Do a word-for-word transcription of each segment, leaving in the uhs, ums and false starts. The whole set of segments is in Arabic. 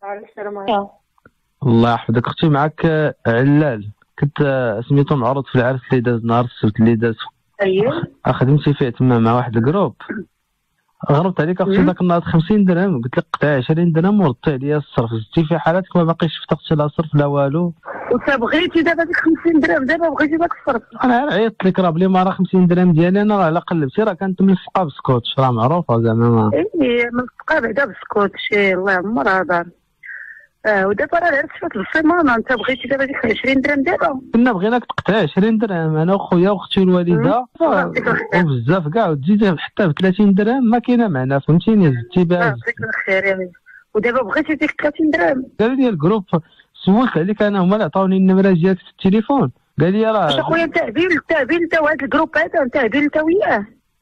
السلام عليكم. الله يحفظك اختي. معك علال، كنت سميتو معروض في العرس اللي داز نهار السبت اللي داز. اييه خدمتي فيه تما مع واحد الجروب. غربت عليك اختي ذاك النهار خمسين درهم، قلت لك قطع عشرين درهم وردتي عليا الصرف. زدتي في حالاتك ما باقيش فتقتي لا صرف لا والو. وانت بغيتي دابا ديك خمسين درهم، دابا بغيتي داك الصرف. انا عيطت لك راه بلي ما راه خمسين درهم ديالي انا راه على قلبتي راه كانت ملصقه بسكوتش، راه معروفه زعما. ايه ملصقه بعدا بسكوتش الله يعمرها دار. اه ودابا راه عرفت فات السيمانه، انت بغيتي دابا ديك عشرين درهم دابا. كنا بغيناك تقطع عشرين درهم انا وخويا واختي الوالده وبزاف كاع، وتزيد حتى ب ثلاثين درهم ما كاينه معنا فهمتيني. زدتي بها يعطيك الخير يا بنتي. ودابا بغيتي ديك ثلاثين درهم. قالوا لي الجروب، سولت عليك انا هما اللي عطاوني النمره ديالك في التليفون. قال لي راه واش اخويا انت هبيل انت هبيل انت وهاد الجروب هذا انت هبيل انت وياه.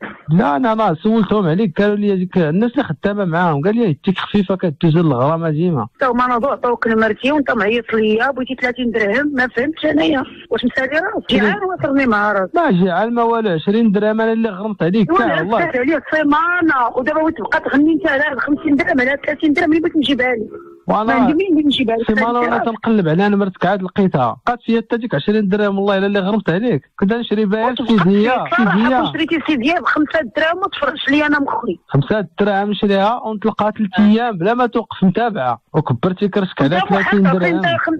لا انا راه سولتهم عليك، قالوا لي هذيك الناس اللي خدامه معاهم، قال لي يديك خفيفه كدوز الغرامه ديما. تا هما ناضوا عطاوك المرتي وانت معيط ليا بغيتي ثلاثين درهم، ما فهمتش انايا واش مسالي راسك جيعان وصرني مع راسك. ما جيعان ما والو، عشرين درهم انا اللي غرمت عليك كاع والله. والله عليا السيمانه ودابا وتبقى تغني انت على خمسين درهم على ثلاثين درهم اللي بغيت نجيبها لك. وانا عندي مين نجيبها لك؟ سيمانه وانا تنقلب على نمرتك عاد لقيتها، بقات فيا حتى ديك عشرين درهم والله الا اللي غرمت عليك. كنت نشري بها سيديه سيديه شريتي سيديه بخمسة دراهم وما تفرجش لي انا مخي. خمسة دراهم نشريها ونطلقها ثلاث ايام بلا ما توقف متابعه، وكبرتي كرشك على ثلاثين درهم.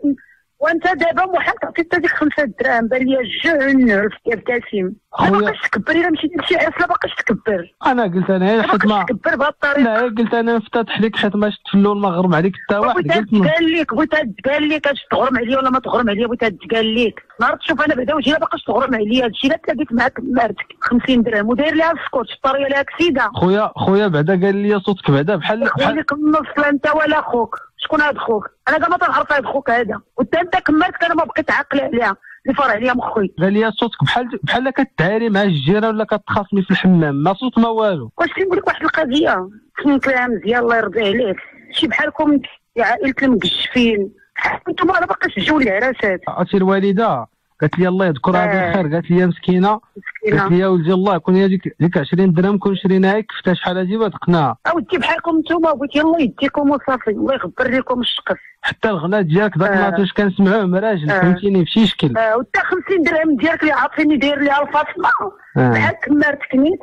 وانت دابا محال تعطي حتى ديك خمسة دراهم، بان ليا الجن عرفتي ابتسم. ما باقاش تكبر الا مشيتي لشي عرس لا باقاش تكبر. انا قلت انا حيت ما تكبر بهذه الطريقه. لا قلت انا نفتتح لك حيت ما شفت في الاول ما غرم عليك حتى واحد. قلت قال لك بغيت قال لك اش تغرم عليا ولا ما تغرم عليا، بغيت قال لك نهار تشوف انا بعدا وجهي باقاش تغرم عليا. هادشي لا تلاقيت معاك مرتك خمسين درهم وداير ليها السكوتش الطريه لها كسيده. خويا خويا بعدا قال لي صوتك بعدا بحال بحال لك النص انت ولا خوك. شكون هاد خوك؟ انا كاع ما تنعرف هاد خوك هذا، وانت انت كملتك انا ما بقيت عاقله عليها اللي فرع عليا مخي. قال لي صوتك بحال بحال كتعاري مع الجيران ولا كتخاصمي في الحمام، ما صوت ما والو. واش كنقول لك واحد القضيه سميت لها مزيان الله يرضي عليك، شي بحالكم يا عائله المقشفين انتم ما باقاش تجيو للعراسات. عرفتي الوالده قالت لي الله يذكرها آه. بالخير، قالت لي يا مسكينه قالت لي يا ولدي الله كون هذيك ديك عشرين درهم كون شريناها كفتها شحال هادي ودقناها. اودي بحالكم نتوما بغيت يلاه يديكم وصافي الله يغبر لكم الشقف. حتى الغناء ديالك ذاك النهار واش كنسمعوه مراجل آه. فهمتيني بشي شكل. اه وانت خمسين درهم ديالك اللي عاطيني داير ليها الفاطمه بحال كمارتك نيت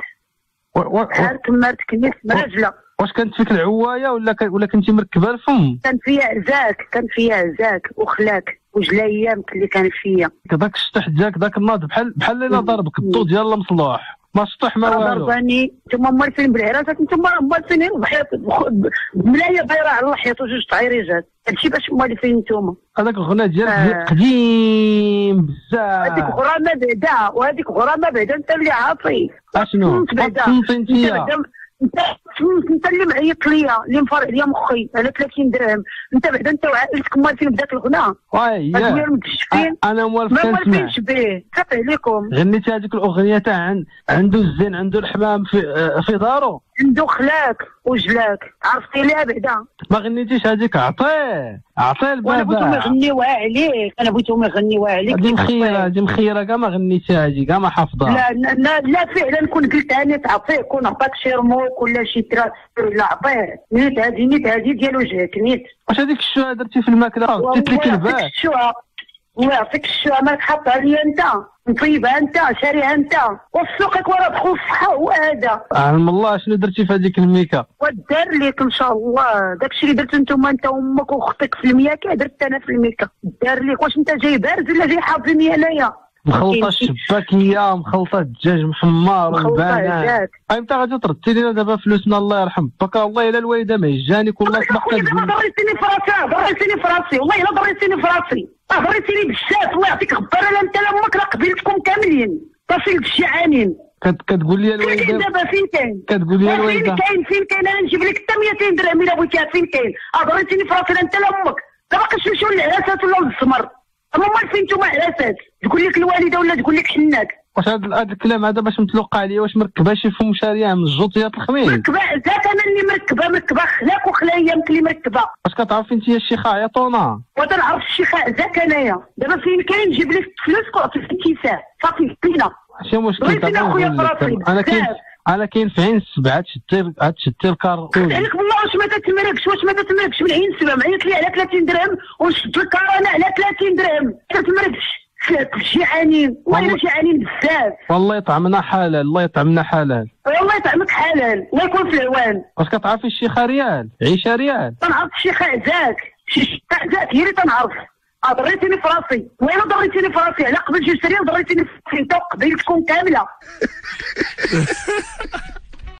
بحال كمارتك نيت مراجله. واش كانت فيك العوايه ولا ك... ولا كنتي مركبه الفم؟ كان فيا عزاك كان فيا عزاك وخلاك وجل ايامك اللي كان فيا. داك الشطح ديالك ذاك النهار بحال بحال الا ضربك الضو ديال المصلوح، ما شطح ما والو. ضرباني نتوما موالفين بالعراسات، نتوما موالفين بحيط ملايه بايره على الحيط وجوج تعيريجات، هادشي باش موالفين نتوما. هذاك الغناء ديالك آه. قديم بزاف. هذيك غرامه بعدا وهذيك غرامه بعدا انت اللي عاطي. اشنو؟ انت انت انت اللي معيط ليا اللي مفرع ليا مخي على ثلاثين درهم. انت بعدا انت وعائلتك موالفين بداك الغناء. وي انا موالف كنسمع. ما موالفينش به صافي عليكم. غنيتي هذيك الاغنيه تاع عن... عنده الزين عنده الحمام في في دارو عنده خلاك وجلاك عرفتي ليها بعدا. ما غنيتيش هذيك عطيه عطيه البابا. انا بغيتهم يغنيوها عليك انا بغيتهم يغنيوها عليك. هذه مخيره هذه مخيره كاع ما غنيتيها هذه كاع ما حافظها. لا لا لا فعلا كون قلتها نيت عطيه كون عطاك شي رموك ولا شي تراس ولا عطيه نيت هذه نيت هذه ديال وجهك نيت. واش هذيك الشوهه درتي في الماكله قلت لك الباس؟ الشوهه الله يعطيك الشوهه مالك حاطها ليا انت مطيبها انت شاريها انت وسوقك ورا دخل الصحه هو هذا. علم الله شنو درتي في هذيك الميكا؟ ودار لك ان شاء الله داكشي اللي درت انتم انت وامك واختك في الميكا درت انا في الميكا. دار لك واش انت جاي بارز ولا جاي حافظني انايا؟ مخلطه الشباكيه مخلطه الدجاج محمر والبنات. انت غادي تردي لنا دابا فلوسنا الله يرحم باك. والله الا الوالده مهجانك والله صبحت دابا ضريتيني في راسي ضريتيني في راسي والله الا ضريتيني في راسي ضريتيني بالشاف الله يعطيك غبار. لا انت لا امك لا قبيلتكم كاملين تصل بالشعانين. كتقول لي الوالده فين دابا فين كاين؟ كتقول لي الوالده فين كاين فين كاين انا نجيب لك حتى مئتين درهم الا بغيتيها فين كاين؟ ضريتيني في راسي لا انت لا امك لا باقيش نمشيو للعراسات ولا للزمر. اما مال فين نتوما عراسات تقول لك الوالده ولا تقول لك حناك؟ واش هذا الكلام هذا باش متلوقع عليا واش مركبه شي فم شاريه من الجوطيات الخميس؟ مركبه ذاك انا اللي مركبه مركبه خلاك وخلايا يمك اللي مركبه. واش كتعرفي انت الشيخه عيطونا؟ وتنعرف الشيخه ذاك انايا دابا فين كاين نجيب لك فلوس وعطيك الكيسان صافي فينا. ماشي مشكل انا خويا فراسي انا كاين انا كاين في عين السبعه تشتي عاد تشتي الكارطون عليك بالله واش ما تتمركش واش ما تتمركش من عين السبعه معيط لي على ثلاثين درهم ونشد الكار انا على ثلاثين درهم ما تتمركش جيعانين ولا جيعانين بزاف والله يطعمنا حلال الله يطعمنا حلال والله يطعمك حلال الله يكون في العوان. واش كتعرفي الشيخه ريال عيشه ريال؟ تنعرف الشيخه عزاك شي عزاك هي اللي تنعرف. ضريتيني في راسي وين ضريتيني في راسي على قبل جوج سرير ضريتيني في راسي انت وقبيلتكم كامله.